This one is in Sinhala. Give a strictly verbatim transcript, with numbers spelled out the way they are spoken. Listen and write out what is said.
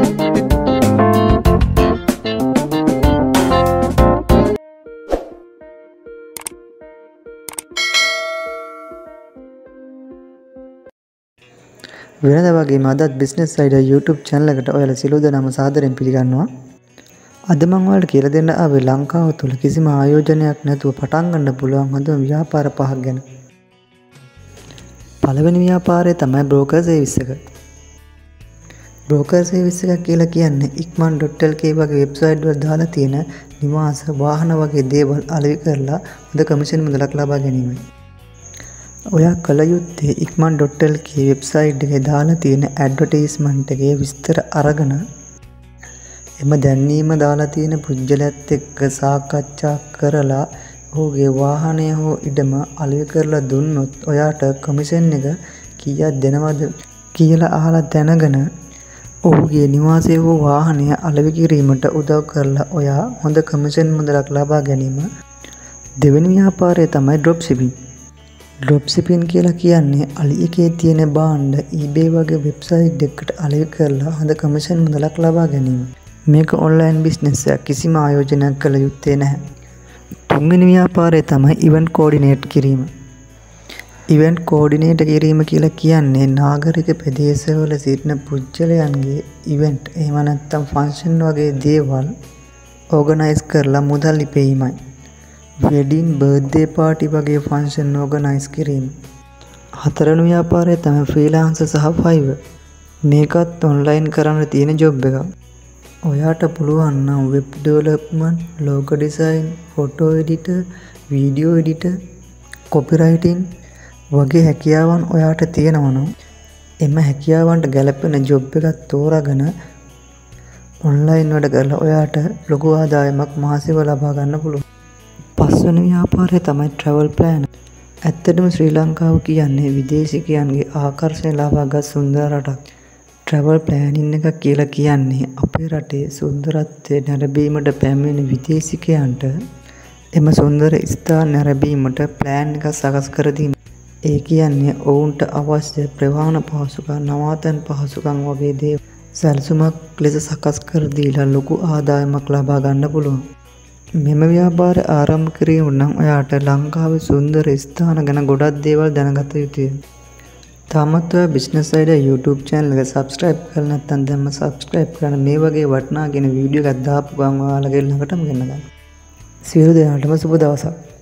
වෙනද වගේම අදත් බිස්නස් අයිඩියා YouTube channel එකට ඔයාලා සියලු දෙනාම සාදරයෙන් පිළිගන්නවා. අද මම ඔයාලට කියලා දෙන්න ආවේ ලංකාව තුල කිසිම ආයෝජනයක් නැතුව පටන් ගන්න පුළුවන් හොඳම ව්‍යාපාර පහක් ගැන. පළවෙනි ව්‍යාපාරය තමයි බ්‍රෝකර් සර්විස් එක. බ්‍රෝකර් සර්විස් එක කියලා කියන්නේ ikman dot lk වගේ වෙබ්සයිට් වල දාලා තියෙන නිවාස වාහන වගේ දේවල් අලෙවි කරලා හොඳ කමිෂන් මුදලක් ලබා ගැනීමයි. ඔයා කල යුත්තේ ikman dot lk වෙබ්සයිට් එකේ දාලා තියෙන ඇඩ්වර්ටයිස්මන්ට් එකේ විස්තර අරගෙන එම දැන්වීම දාලා තියෙන පුජ්‍යලයත් එක්ක සාකච්ඡා කරලා ඔහුගේ වාහනය හෝ ඉඩම අලෙවි කරලා දුන්නොත් ඔයාට කමිෂන් එක කීයක් දෙනවද කියලා අහලා දැනගෙන ඔහුගේ නිවාසය හෝ වාහනය අලෙවි කිරීමට උදව් කරලා ඔයා හොඳ කමිෂන් මුදලක් ලබා ගැනීම. දෙවෙනි ව්‍යාපාරය තමයි ඩ්‍රොප් ෂිපින්. ඩ්‍රොප් ෂිපින් කියලා කියන්නේ අලි එකේ තියෙන භාණ්ඩ eBay වගේ වෙබ්සයිට් එකකට අලෙවි කරලා හොඳ කමිෂන් මුදලක් ලබා ගැනීම. මේක ඔන්ලයින් බිස්නස් එකක්, කිසිම ආයෝජනයක් කළ යුත්තේ නැහැ. තුන්වෙනි ව්‍යාපාරය තමයි ඉවෙන්ට් කෝඩිනේට් කිරීම. ඉවෙන්ට් කෝඩිනේට් කිරීම කියලා කියන්නේ නාගරික ප්‍රදේශවල සිටින පුජ්‍යලයන්ගේ ඉවෙන්ට් එහෙම නැත්නම් ෆන්ක්ෂන් වගේ දේවල් ඕගනයිස් කරලා මුදල් ඉපෙීමයි. වෙඩින් බර්ත්ඩේ පාටි වගේ ෆන්ක්ෂන් ඕගනයිස් කිරීම. හතරවෙනි ව්‍යාපාරය තමයි ෆ්‍රීලාන්සර් සහ ෆයිවර්. මේකත් ඔන්ලයින් කරන්න තියෙන ජොබ් එකක්. ඔයාට පුළුවන් නම් web development, logo design, photo editor, video editor, copywriting වගේ හැකියාවන් ඔයාට තියෙනවා නම් එම හැකියාවන්ට ගැලපෙන ජොබ් එකක් තෝරාගෙන ඔන්ලයින් වැඩ කරලා ඔයාට ලොකු ආදායමක් මාසෙව ලබා ගන්න පුළුවන්. පස්වෙනි ව්‍යාපාරය තමයි ට්‍රැවල් ප්ලෑනර්. ඇත්තටම ශ්‍රී ලංකාව කියන්නේ විදේශිකයන්ගේ ආකර්ෂණය ලබාගත් සුන්දර රටක්. ට්‍රැවල් ප්ලෑනින් එක කියලා කියන්නේ අපේ රටේ සුන්දරත්වය නැරඹීමට පැමිණෙන විදේශිකයන්ට එම සුන්දර ස්ථාන නැරඹීමට ප්ලෑන් එකක් සකස් කර දීම. ඒ කියන්නේ ඔවුන්ට අවශ්‍ය ප්‍රවාහන පහසුකම්, නවාතැන් පහසුකම් වගේ දේවල් සැලසුමක් ලෙස සකස් කර දීලා ලොකු ආදායමක් ලබා ගන්න පුළුවන්. මෙම ව්‍යාපාරය ආරම්භ කිරීම නම් ඔයාට ලංකාවේ සුන්දර ස්ථාන ගැන ගොඩක් දේවල් දැනගත යුතුය. තාමත් ඔයා බිස්නස් අයිඩියා YouTube channel එක subscribe කරලා නැත්නම් දැන්ම subscribe කරන්න. මේ වගේ වටිනා කියන වීඩියෝ එකක් දාපු ගමන් ඔයාලගේ ළඟටම ගෙන්න ගන්න. සියලු දෙනාටම සුබ දවසක්.